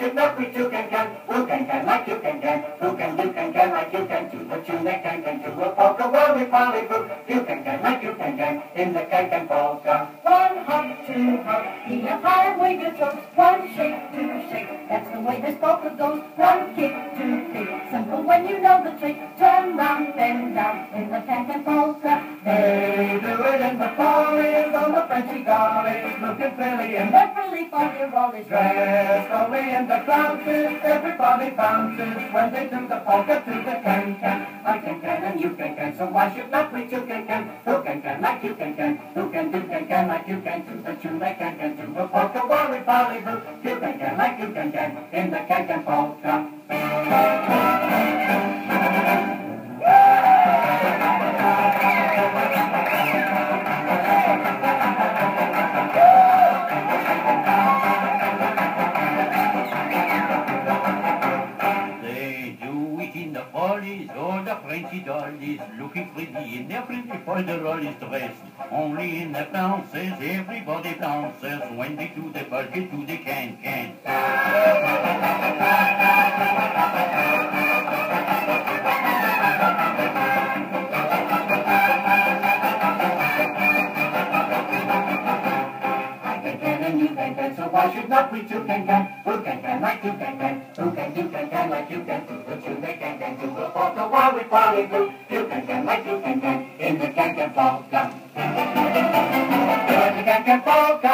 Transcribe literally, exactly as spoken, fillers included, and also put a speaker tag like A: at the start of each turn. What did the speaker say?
A: should not we too can can? Who can can like you can can? Who can do can can like you can? Do the tune that can can do a polka while we polly-boo. You can can like you can can in the can can polka.
B: One hop, two hop, knee up high, wave your toes. One shake, two shake, that's the way this polka goes. One kick, two kick, simple when you know the trick. Turn round, bend down in the can can polka.
A: They do it in the follies on the Frenchy dollies, looking silly and
B: They're really fun, you're always
A: dressed only in the flounces. Everybody bounces when they do the polka to the can can. I can can and you can can, so why should not we too can can? Who can can like you can can? Who can do can can like you can? Do the tune that can can do a polka while we polly-boo. You can can like you can can in the can can polka.
C: Or the Frenchy dollies looking pretty in their pretty folderollies dressed. Only in the flounces, everybody bounces when they do the polka to the can-can.
A: So why should not we too can can? Who can can like you can can? Who can do can can like you can? Do the tune they can can do a polka while we polly-boo. You can can like you can can in the can can polka. In the can can polka.